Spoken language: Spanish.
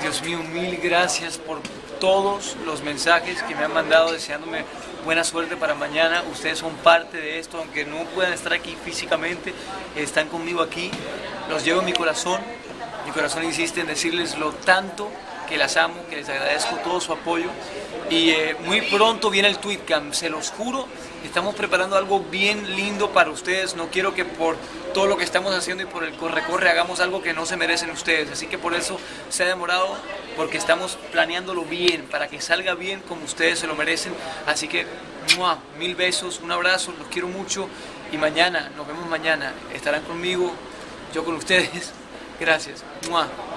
Dios mío, mil gracias por todos los mensajes que me han mandado deseándome buena suerte para mañana. Ustedes son parte de esto, aunque no puedan estar aquí físicamente, están conmigo aquí. Los llevo en mi corazón. Mi corazón insiste en decirles lo tanto que las amo, que les agradezco todo su apoyo. Y muy pronto viene el Tweetcam, se los juro. Estamos preparando algo bien lindo para ustedes. No quiero que por todo lo que estamos haciendo y por el corre-corre hagamos algo que no se merecen ustedes. Así que por eso se ha demorado, porque estamos planeándolo bien, para que salga bien como ustedes se lo merecen. Así que, ¡mua! Mil besos, un abrazo, los quiero mucho. Y mañana, nos vemos mañana. Estarán conmigo, yo con ustedes. Gracias. ¡Mua!